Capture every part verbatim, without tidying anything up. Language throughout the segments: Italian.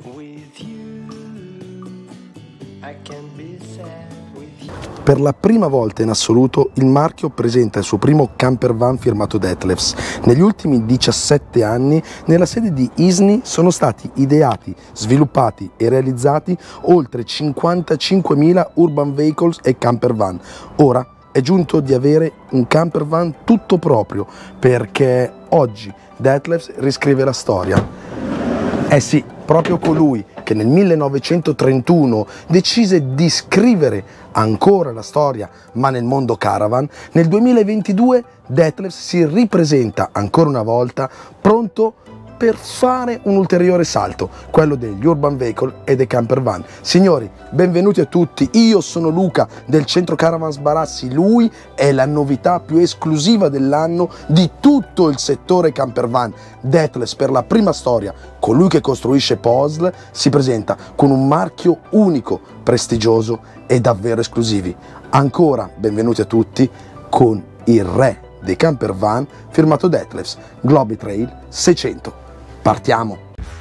Per la prima volta in assoluto il marchio presenta il suo primo camper van firmato Detlefs. Negli ultimi diciassette anni nella sede di Isny sono stati ideati, sviluppati e realizzati oltre cinquantacinquemila urban vehicles e camper van. Ora è giunto di avere un camper van tutto proprio, perché oggi Detlefs riscrive la storia. Eh sì, proprio colui che nel millenovecentotrentuno decise di scrivere ancora la storia, ma nel mondo caravan, nel duemilaventidue Detlefs si ripresenta ancora una volta pronto per fare un ulteriore salto, quello degli urban vehicle e dei camper van. Signori, benvenuti a tutti, io sono Luca del centro Caravans Barassi, lui è la novità più esclusiva dell'anno di tutto il settore camper van. Detlefs per la prima storia, colui che costruisce P O S L, si presenta con un marchio unico, prestigioso e davvero esclusivi. Ancora benvenuti a tutti con il re dei camper van firmato Detlefs, Globetrail seicento. Partiamo!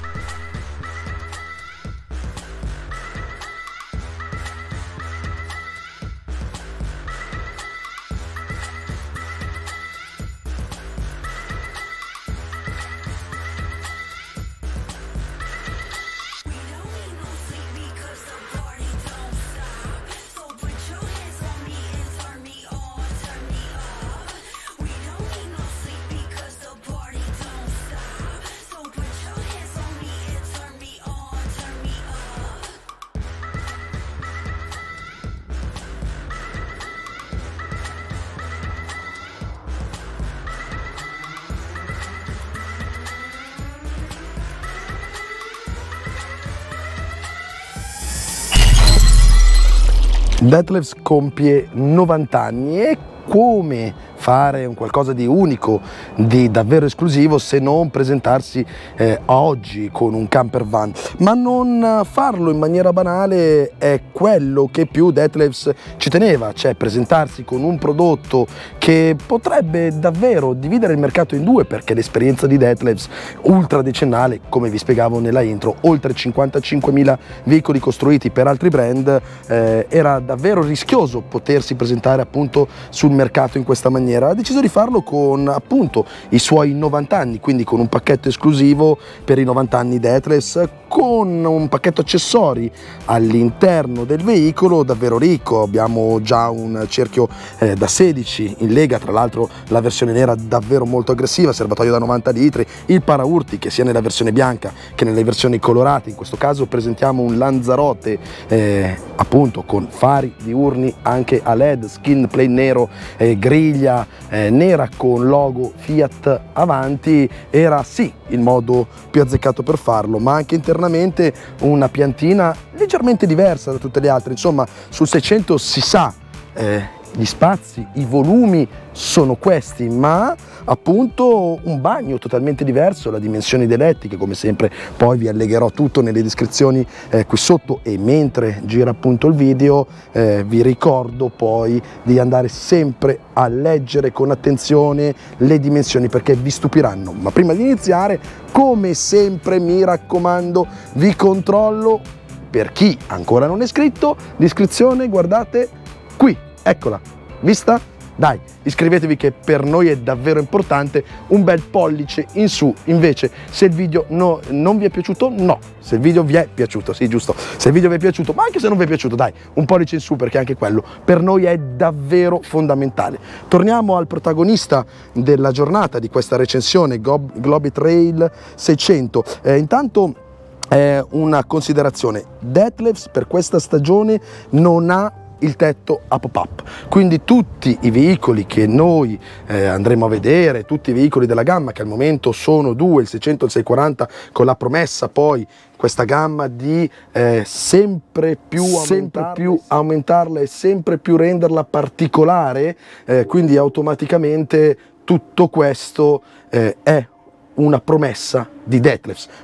Detlefs compie novanta anni e come fare un qualcosa di unico, di davvero esclusivo, se non presentarsi eh, oggi con un camper van, ma non farlo in maniera banale è quello che più Detlefs ci teneva, cioè presentarsi con un prodotto che potrebbe davvero dividere il mercato in due, perché l'esperienza di Detlefs ultra decennale, come vi spiegavo nella intro, oltre cinquantacinquemila veicoli costruiti per altri brand, eh, era davvero rischioso potersi presentare appunto sul mercato in questa maniera. Ha deciso di farlo con appunto i suoi novanta anni, quindi con un pacchetto esclusivo per i novanta anni Detlefs, con un pacchetto accessori all'interno del veicolo davvero ricco. Abbiamo già un cerchio eh, da sedici in lega, tra l'altro la versione nera davvero molto aggressiva, serbatoio da novanta litri, il paraurti che sia nella versione bianca che nelle versioni colorate. In questo caso presentiamo un Lanzarote eh, appunto con fari diurni anche a led, skin plate nero, eh, griglia eh, nera con logo Fiat avanti. Era sì il modo più azzeccato per farlo, ma anche internamente una piantina leggermente diversa da tutte le altre. Insomma, sul seicento si sa, eh, gli spazi, i volumi sono questi, ma appunto un bagno totalmente diverso, la dimensioni dei letti che come sempre poi vi allegherò tutto nelle descrizioni eh, qui sotto, e mentre gira appunto il video eh, vi ricordo poi di andare sempre a leggere con attenzione le dimensioni, perché vi stupiranno. Ma prima di iniziare, come sempre mi raccomando, vi controllo, per chi ancora non è iscritto, l'iscrizione guardate qui, eccola, vista? Dai, iscrivetevi che per noi è davvero importante, un bel pollice in su invece se il video no, non vi è piaciuto, no, se il video vi è piaciuto, sì giusto, se il video vi è piaciuto, ma anche se non vi è piaciuto, dai, un pollice in su, perché anche quello per noi è davvero fondamentale. Torniamo al protagonista della giornata di questa recensione, Globetrail seicento. Eh, intanto eh, una considerazione, Detlefs per questa stagione non ha il tetto a pop-up, quindi tutti i veicoli che noi eh, andremo a vedere, tutti i veicoli della gamma, che al momento sono due, il seicento e il seicentoquaranta, con la promessa poi questa gamma di eh, sempre più sempre più aumentarla e sempre più renderla particolare, eh, quindi automaticamente tutto questo eh, è una promessa di Detlefs, ma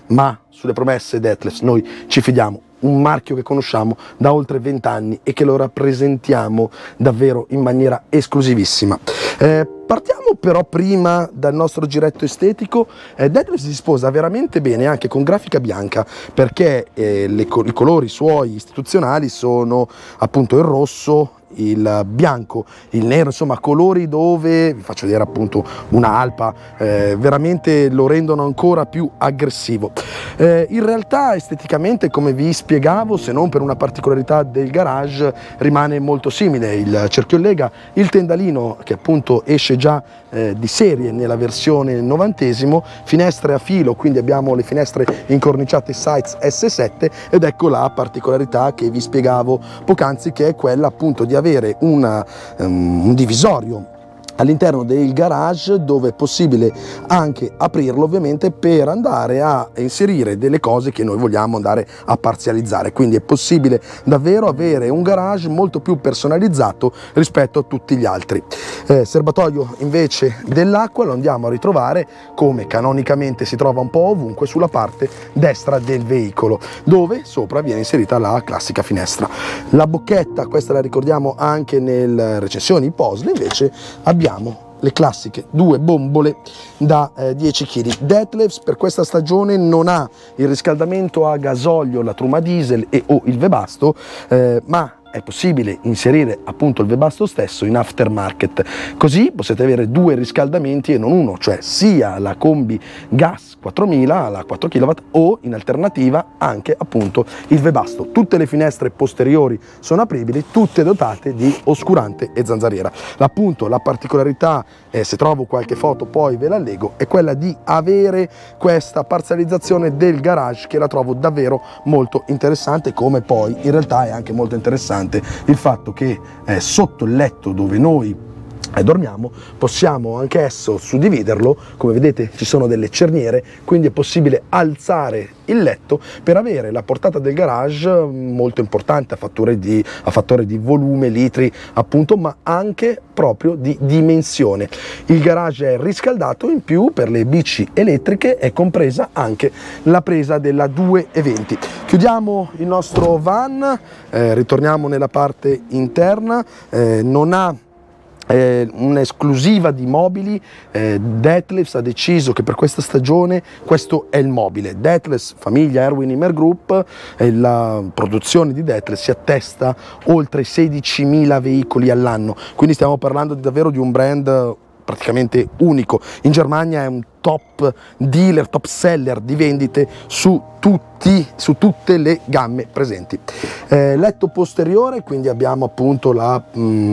sulle promesse Detlefs noi ci fidiamo, un marchio che conosciamo da oltre vent'anni e che lo rappresentiamo davvero in maniera esclusivissima. Eh, partiamo però prima dal nostro giretto estetico. eh, Detlefs si sposa veramente bene anche con grafica bianca, perché eh, le, i colori suoi istituzionali sono appunto il rosso, il bianco, il nero, insomma colori dove, vi faccio vedere appunto una alpa, eh, veramente lo rendono ancora più aggressivo. Eh, in realtà esteticamente, come vi spiegavo, se non per una particolarità del garage, rimane molto simile. Il cerchio in lega, il tendalino che appunto esce già eh, di serie nella versione novantesimo, finestre a filo, quindi abbiamo le finestre incorniciate Sites S sette, ed ecco la particolarità che vi spiegavo poc'anzi, che è quella appunto di avere una, um, un divisorio all'interno del garage dove è possibile anche aprirlo, ovviamente per andare a inserire delle cose che noi vogliamo andare a parzializzare. Quindi è possibile davvero avere un garage molto più personalizzato rispetto a tutti gli altri. Eh, serbatoio invece dell'acqua lo andiamo a ritrovare, come canonicamente si trova un po' ovunque, sulla parte destra del veicolo, dove sopra viene inserita la classica finestra. La bocchetta, questa la ricordiamo anche nelle recensioni Posle, invece abbiamo le classiche due bombole da eh, dieci chili. Detlefs per questa stagione non ha il riscaldamento a gasolio, la truma diesel e o il Webasto, eh, ma è possibile inserire appunto il Webasto stesso in aftermarket, così potete avere due riscaldamenti e non uno, cioè sia la combi gas quattromila alla quattro chilowatt o in alternativa anche appunto il Webasto. Tutte le finestre posteriori sono apribili, tutte dotate di oscurante e zanzariera. Appunto la particolarità, eh, se trovo qualche foto poi ve la leggo, è quella di avere questa parzializzazione del garage, che la trovo davvero molto interessante, come poi in realtà è anche molto interessante il fatto che eh, sotto il letto dove noi e dormiamo possiamo anch'esso suddividerlo. Come vedete ci sono delle cerniere, quindi è possibile alzare il letto per avere la portata del garage molto importante a fattore di, a fattore di volume, litri appunto, ma anche proprio di dimensione. Il garage è riscaldato, in più per le bici elettriche è compresa anche la presa della duecentoventi. Chiudiamo il nostro van, eh, ritorniamo nella parte interna. eh, non ha Eh, un'esclusiva di mobili. eh, Detlefs ha deciso che per questa stagione questo è il mobile. Detlefs, famiglia Erwin Imer Group, eh, la produzione di Detlefs si attesta oltre sedicimila veicoli all'anno, quindi stiamo parlando di, davvero di un brand praticamente unico. In Germania è un top dealer, top seller di vendite su tutti, su tutte le gamme presenti. Eh, letto posteriore, quindi abbiamo appunto la,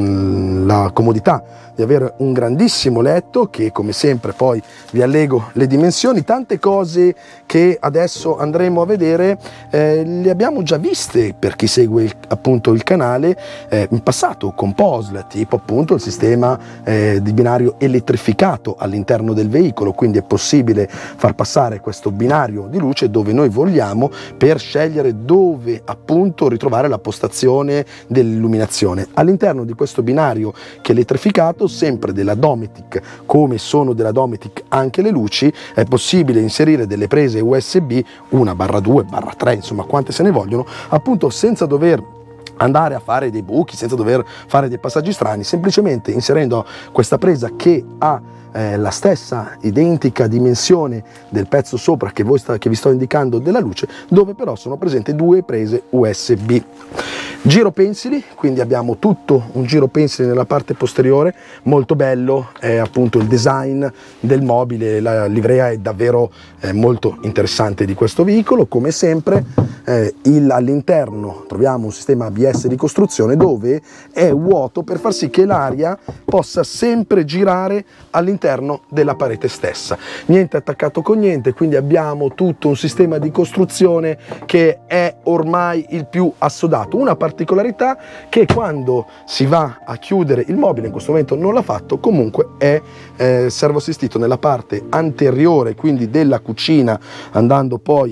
mh, la comodità di avere un grandissimo letto che, come sempre, poi vi allego le dimensioni. Tante cose che adesso andremo a vedere eh, le abbiamo già viste per chi segue il, appunto il canale eh, in passato con Posle, tipo appunto il sistema eh, di binario elettrificato all'interno del veicolo, quindi è possibile far passare questo binario di luce dove noi vogliamo per scegliere dove appunto ritrovare la postazione dell'illuminazione. All'interno di questo binario che è elettrificato, sempre della Dometic, come sono della Dometic anche le luci, è possibile inserire delle prese U S B uno barra due barra tre, insomma quante se ne vogliono, appunto senza dover andare a fare dei buchi, senza dover fare dei passaggi strani, semplicemente inserendo questa presa che ha eh, la stessa identica dimensione del pezzo sopra che, voi sta, che vi sto indicando della luce, dove però sono presenti due prese U S B. Giro pensili, quindi abbiamo tutto un giro pensili nella parte posteriore, molto bello, è appunto il design del mobile, la livrea è davvero eh, molto interessante di questo veicolo. Come sempre eh, all'interno troviamo un sistema A B S di costruzione dove è vuoto per far sì che l'aria possa sempre girare all'interno della parete stessa, niente attaccato con niente, quindi abbiamo tutto un sistema di costruzione che è ormai il più assodato. Una particolarità che quando si va a chiudere il mobile, in questo momento non l'ha fatto, comunque è eh, servo assistito nella parte anteriore, quindi della cucina, andando poi a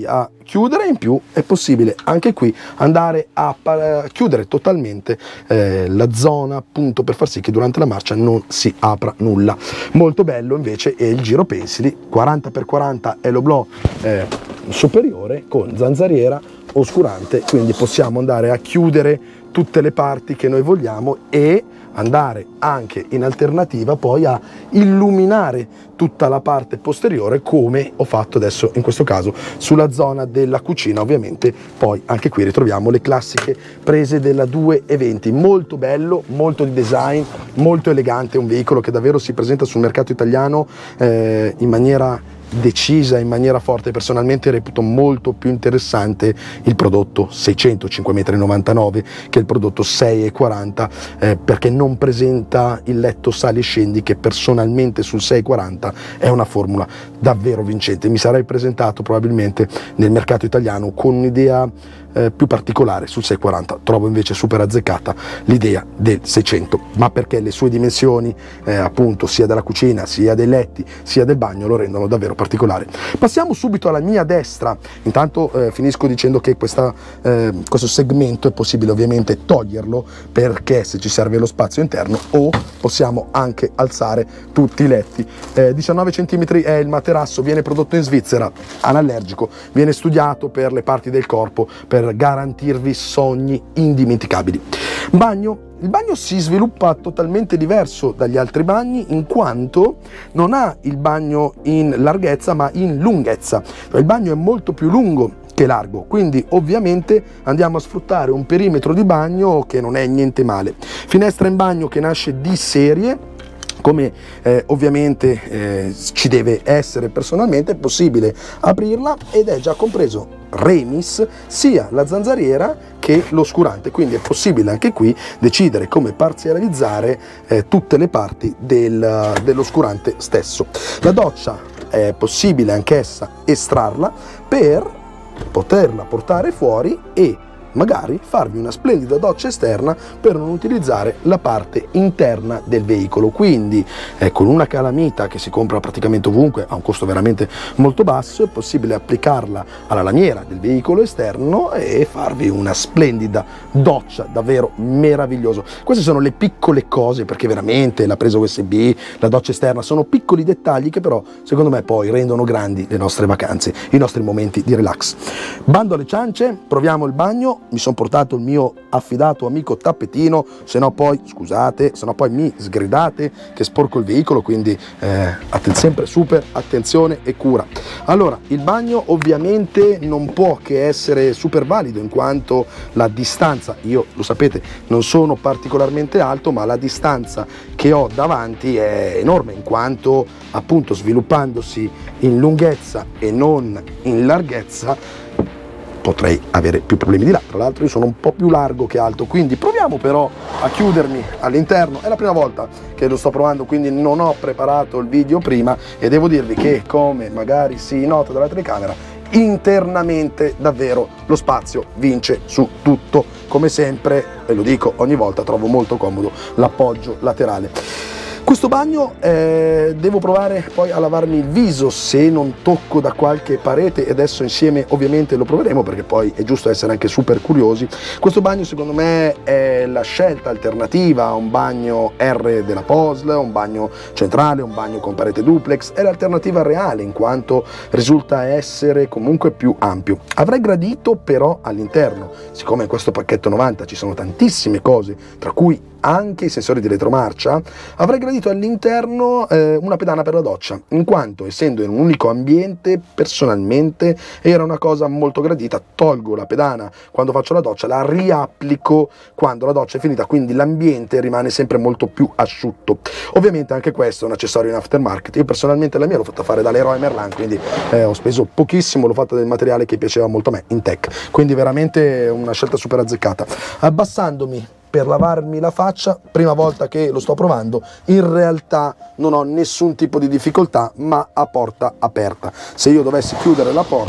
chiudere, in più è possibile anche qui andare a chiudere totalmente eh, la zona, appunto, per far sì che durante la marcia non si apra nulla. Molto bello invece è il giro pensili, quaranta per quaranta è l'oblò eh, superiore con zanzariera oscurante, quindi possiamo andare a chiudere tutte le parti che noi vogliamo e andare anche in alternativa poi a illuminare tutta la parte posteriore, come ho fatto adesso in questo caso sulla zona della cucina. Ovviamente poi anche qui ritroviamo le classiche prese della due e venti, molto bello, molto di design, molto elegante, un veicolo che davvero si presenta sul mercato italiano eh, in maniera decisa, in maniera forte. Personalmente reputo molto più interessante il prodotto seicento, cinque virgola novantanove metri, che il prodotto sei virgola quaranta, eh, perché non presenta il letto sali e scendi, che personalmente sul sei virgola quaranta è una formula davvero vincente. Mi sarei presentato probabilmente nel mercato italiano con un'idea eh, più particolare sul sei virgola quaranta, trovo invece super azzeccata l'idea del seicento, ma perché le sue dimensioni eh, appunto sia della cucina, sia dei letti, sia del bagno lo rendono davvero particolare. Passiamo subito alla mia destra. Intanto eh, finisco dicendo che questa, eh, questo segmento è possibile ovviamente toglierlo, perché se ci serve lo spazio interno, o possiamo anche alzare tutti i letti. eh, diciannove centimetri è il materasso, viene prodotto in Svizzera, anallergico, viene studiato per le parti del corpo per garantirvi sogni indimenticabili. Bagno. Il bagno si sviluppa totalmente diverso dagli altri bagni, in quanto non ha il bagno in larghezza ma in lunghezza. Il bagno è molto più lungo che largo, quindi ovviamente andiamo a sfruttare un perimetro di bagno che non è niente male. Finestra in bagno che nasce di serie, come eh, ovviamente eh, ci deve essere. Personalmente è possibile aprirla ed è già compreso remis sia la zanzariera che l'oscurante, quindi è possibile anche qui decidere come parzializzare eh, tutte le parti del, dell'oscurante stesso. La doccia è possibile anch'essa estrarla per poterla portare fuori e magari farvi una splendida doccia esterna per non utilizzare la parte interna del veicolo. Quindi eh, con una calamita che si compra praticamente ovunque a un costo veramente molto basso è possibile applicarla alla lamiera del veicolo esterno e farvi una splendida doccia davvero meravigliosa. Queste sono le piccole cose, perché veramente la presa U S B, la doccia esterna sono piccoli dettagli che però secondo me poi rendono grandi le nostre vacanze, i nostri momenti di relax. Bando alle ciance, proviamo il bagno. Mi sono portato il mio affidato amico tappetino, se no poi, scusate, se no poi mi sgridate che sporco il veicolo, quindi eh, sempre super attenzione e cura. Allora, il bagno ovviamente non può che essere super valido, in quanto la distanza, io lo sapete, non sono particolarmente alto, ma la distanza che ho davanti è enorme, in quanto appunto sviluppandosi in lunghezza e non in larghezza potrei avere più problemi di là. Tra l'altro io sono un po' più largo che alto, quindi proviamo però a chiudermi all'interno. È la prima volta che lo sto provando, quindi non ho preparato il video prima e devo dirvi che, come magari si nota dalla telecamera, internamente davvero lo spazio vince su tutto. Come sempre, e lo dico ogni volta, trovo molto comodo l'appoggio laterale. Questo bagno eh, devo provare poi a lavarmi il viso se non tocco da qualche parete, e adesso insieme ovviamente lo proveremo, perché poi è giusto essere anche super curiosi. Questo bagno secondo me è la scelta alternativa a un bagno R della P O S L, un bagno centrale, un bagno con parete duplex, è l'alternativa reale in quanto risulta essere comunque più ampio. Avrei gradito però all'interno, siccome in questo pacchetto novanta ci sono tantissime cose, tra cui anche i sensori di retromarcia, avrei gradito all'interno eh, una pedana per la doccia, in quanto essendo in un unico ambiente personalmente era una cosa molto gradita. Tolgo la pedana quando faccio la doccia, la riapplico quando la doccia è finita, quindi l'ambiente rimane sempre molto più asciutto. Ovviamente anche questo è un accessorio in aftermarket. Io personalmente la mia l'ho fatta fare dall'Leroy Merlin, quindi eh, ho speso pochissimo, l'ho fatta del materiale che piaceva molto a me, in tech, quindi veramente una scelta super azzeccata. Abbassandomi per lavarmi la faccia, prima volta che lo sto provando, in realtà non ho nessun tipo di difficoltà, ma a porta aperta. Se io dovessi chiudere la porta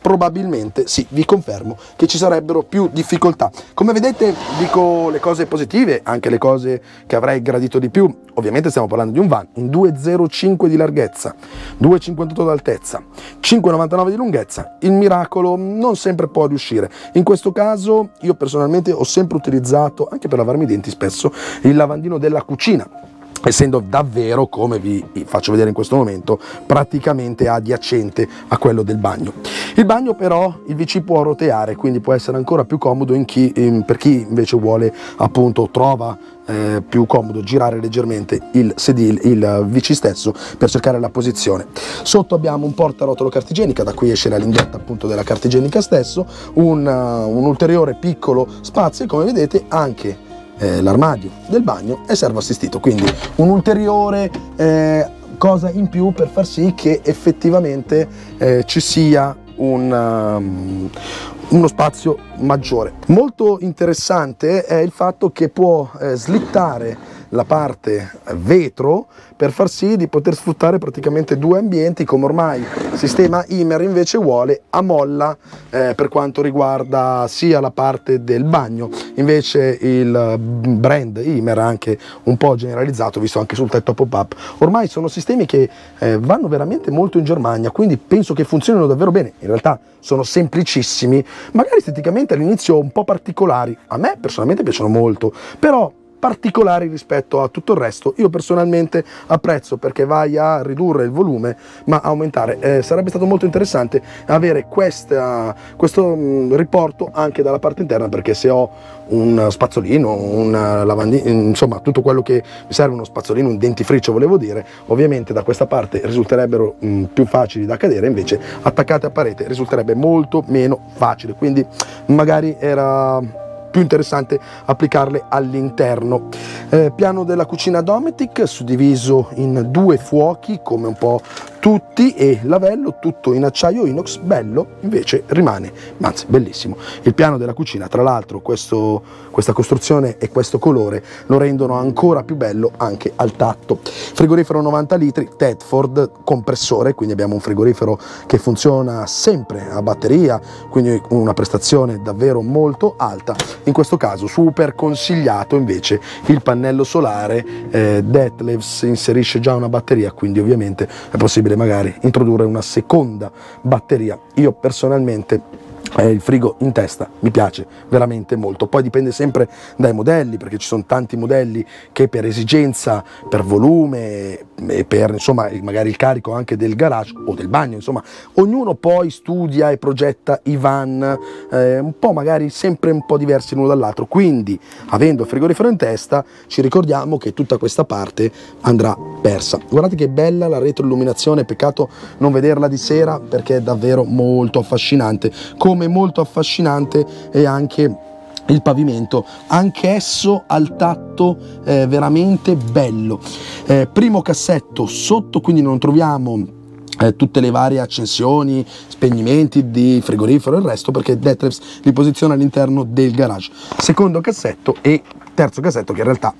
probabilmente sì, vi confermo che ci sarebbero più difficoltà. Come vedete dico le cose positive, anche le cose che avrei gradito di più. Ovviamente stiamo parlando di un van in due virgola zero cinque di larghezza, due virgola cinquantotto d'altezza, cinque virgola novantanove di lunghezza. Il miracolo non sempre può riuscire. In questo caso io personalmente ho sempre utilizzato, anche per lavarmi i denti spesso, il lavandino della cucina, essendo davvero, come vi faccio vedere in questo momento, praticamente adiacente a quello del bagno. Il bagno però il V C può roteare, quindi può essere ancora più comodo in chi, in, per chi invece vuole, appunto, trova eh, più comodo girare leggermente il sedile, il V C stesso, per cercare la posizione. Sotto abbiamo un portarotolo carta igienica, da cui esce la linguetta appunto della carta igienica stesso, un, uh, un ulteriore piccolo spazio e, come vedete, anche Eh, l'armadio del bagno è servo assistito, quindi un'ulteriore eh, cosa in più per far sì che effettivamente eh, ci sia un, um, uno spazio maggiore. Molto interessante è il fatto che può eh, slittare la parte vetro per far sì di poter sfruttare praticamente due ambienti, come ormai il sistema Ymer invece vuole a molla eh, per quanto riguarda sia la parte del bagno. Invece il brand Ymer, anche un po' generalizzato, visto anche sul tetto pop-up, ormai sono sistemi che eh, vanno veramente molto in Germania, quindi penso che funzionino davvero bene. In realtà sono semplicissimi, magari esteticamente all'inizio un po' particolari, a me personalmente piacciono molto, però particolari rispetto a tutto il resto. Io personalmente apprezzo, perché vai a ridurre il volume ma aumentare. Eh, sarebbe stato molto interessante avere questa, questo mh, riporto anche dalla parte interna, perché se ho un spazzolino, un lavandino, insomma tutto quello che mi serve, uno spazzolino, un dentifricio volevo dire, ovviamente da questa parte risulterebbero mh, più facili da cadere, invece attaccate a parete risulterebbe molto meno facile, quindi magari era più interessante applicarle all'interno. Eh, piano della cucina Dometic suddiviso in due fuochi come un po' tutti, e lavello tutto in acciaio inox, bello, invece rimane, anzi bellissimo. Il piano della cucina, tra l'altro, questo, questa costruzione e questo colore lo rendono ancora più bello anche al tatto. Frigorifero novanta litri Tedford compressore, quindi abbiamo un frigorifero che funziona sempre a batteria, quindi una prestazione davvero molto alta. In questo caso super consigliato invece il pannello solare. eh, Detlefs inserisce già una batteria, quindi ovviamente è possibile magari introdurre una seconda batteria. Io personalmente eh, il frigo in testa mi piace veramente molto, poi dipende sempre dai modelli, perché ci sono tanti modelli che per esigenza, per volume e per insomma magari il carico anche del garage o del bagno, insomma ognuno poi studia e progetta i van eh, un po' magari sempre un po' diversi l'uno dall'altro, quindi avendo il frigorifero in testa ci ricordiamo che tutta questa parte andrà persa. Guardate che bella la retroilluminazione, peccato non vederla di sera perché è davvero molto affascinante, come molto affascinante è anche il pavimento, anch'esso al tatto eh, veramente bello. Eh, primo cassetto sotto, quindi non troviamo eh, tutte le varie accensioni, spegnimenti di frigorifero e il resto, perché Detlefs li posiziona all'interno del garage. Secondo cassetto e terzo cassetto, che in realtà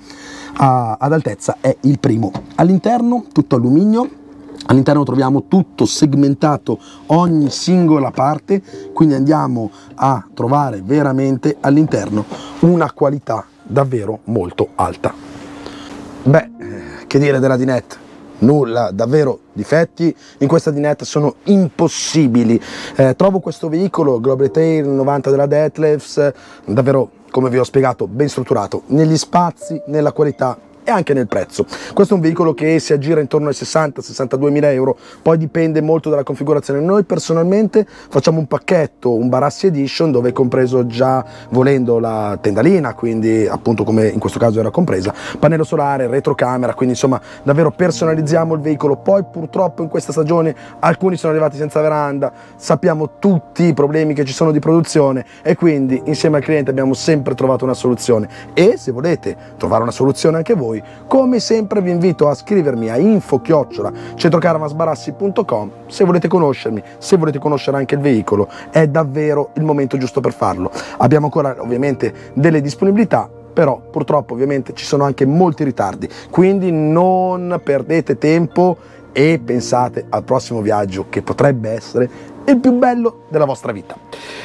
a, ad altezza è il primo. All'interno tutto alluminio. All'interno troviamo tutto segmentato, ogni singola parte, quindi andiamo a trovare veramente all'interno una qualità davvero molto alta. Beh, che dire della dinette? Nulla, davvero difetti in questa dinette sono impossibili. Eh, trovo questo veicolo Globe Retail novanta della Detlefs davvero, come vi ho spiegato, ben strutturato negli spazi, nella qualità e anche nel prezzo. Questo è un veicolo che si aggira intorno ai sessanta sessantadue mila euro, poi dipende molto dalla configurazione. Noi personalmente facciamo un pacchetto, un Barassi Edition, dove è compreso già, volendo, la tendalina, quindi appunto come in questo caso era compresa, pannello solare, retrocamera, quindi insomma davvero personalizziamo il veicolo. Poi purtroppo in questa stagione alcuni sono arrivati senza veranda, sappiamo tutti i problemi che ci sono di produzione e quindi insieme al cliente abbiamo sempre trovato una soluzione, e se volete trovare una soluzione anche voi, come sempre vi invito a scrivermi a info chiocciola centrocaravasbarassi punto com se volete conoscermi, se volete conoscere anche il veicolo. È davvero il momento giusto per farlo. Abbiamo ancora ovviamente delle disponibilità, però purtroppo ovviamente ci sono anche molti ritardi, quindi non perdete tempo e pensate al prossimo viaggio, che potrebbe essere il più bello della vostra vita.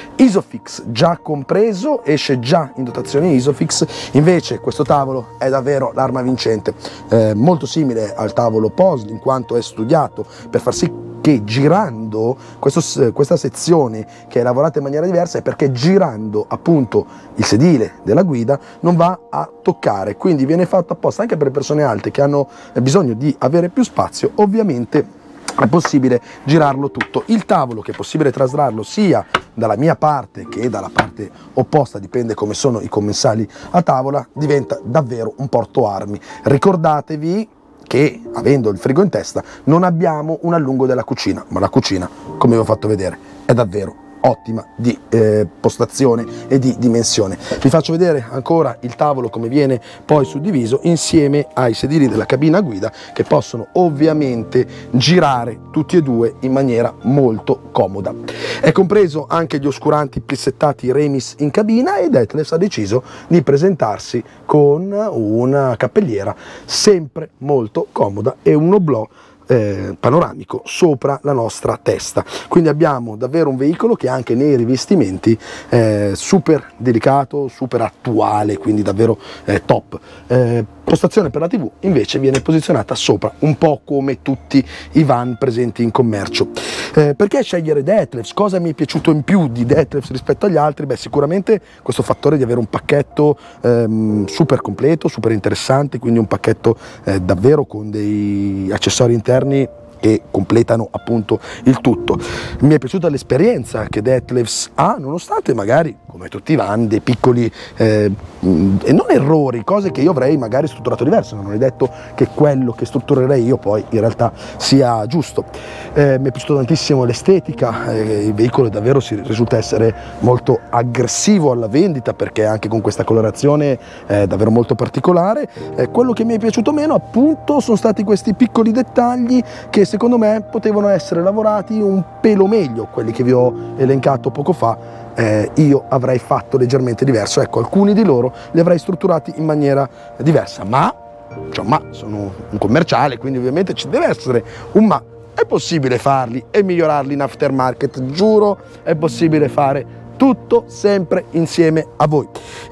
Isofix già compreso, esce già in dotazione Isofix, invece questo tavolo è davvero l'arma vincente, eh, molto simile al tavolo P O S L in quanto è studiato per far sì che girando questo, questa sezione che è lavorata in maniera diversa è perché girando appunto il sedile della guida non va a toccare, quindi viene fatto apposta anche per le persone alte che hanno bisogno di avere più spazio. Ovviamente è possibile girarlo tutto. Il tavolo, che è possibile traslarlo sia dalla mia parte che dalla parte opposta, dipende come sono i commensali a tavola, diventa davvero un portoarmi. Ricordatevi che, avendo il frigo in testa, non abbiamo un allungo della cucina, ma la cucina, come vi ho fatto vedere, è davvero ottima di eh, postazione e di dimensione. Vi faccio vedere ancora il tavolo come viene poi suddiviso insieme ai sedili della cabina guida, che possono ovviamente girare tutti e due in maniera molto comoda. È compreso anche gli oscuranti presettati Remis in cabina, e Detlefs ha deciso di presentarsi con una cappelliera sempre molto comoda e un oblò Eh, panoramico sopra la nostra testa. Quindi abbiamo davvero un veicolo che anche nei rivestimenti eh, super delicato, super attuale, quindi davvero eh, top. Eh, postazione per la tivù invece viene posizionata sopra, un po' come tutti i van presenti in commercio. Eh, perché scegliere Detlefs? Cosa mi è piaciuto in più di Detlefs rispetto agli altri? Beh, sicuramente questo fattore di avere un pacchetto ehm, super completo, super interessante, quindi un pacchetto eh, davvero con dei accessori interni che completano appunto il tutto. Mi è piaciuta l'esperienza che Detlefs ha, nonostante magari, come tutti i van, dei piccoli eh, e non errori, cose che io avrei magari strutturato diverso. Non è detto che quello che strutturerei io poi in realtà sia giusto. Eh, mi è piaciuto tantissimo l'estetica, eh, il veicolo davvero si risulta essere molto aggressivo alla vendita, perché anche con questa colorazione è davvero molto particolare. Eh, quello che mi è piaciuto meno appunto sono stati questi piccoli dettagli che secondo me potevano essere lavorati un pelo meglio, quelli che vi ho elencato poco fa. Eh, io avrei fatto leggermente diverso, ecco, alcuni di loro li avrei strutturati in maniera diversa, ma, cioè, ma sono un commerciale, quindi ovviamente ci deve essere un ma. È possibile farli e migliorarli in aftermarket, giuro, è possibile fare tutto sempre insieme a voi.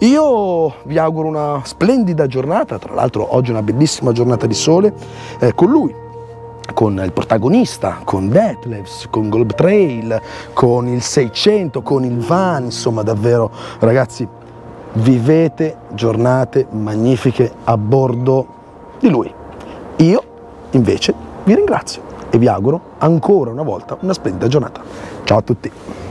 Io vi auguro una splendida giornata, tra l'altro oggi è una bellissima giornata di sole, eh, con lui, con il protagonista, con Detlefs, con Globe Trail, con il seicento, con il van, insomma davvero ragazzi, vivete giornate magnifiche a bordo di lui. Io invece vi ringrazio e vi auguro ancora una volta una splendida giornata. Ciao a tutti!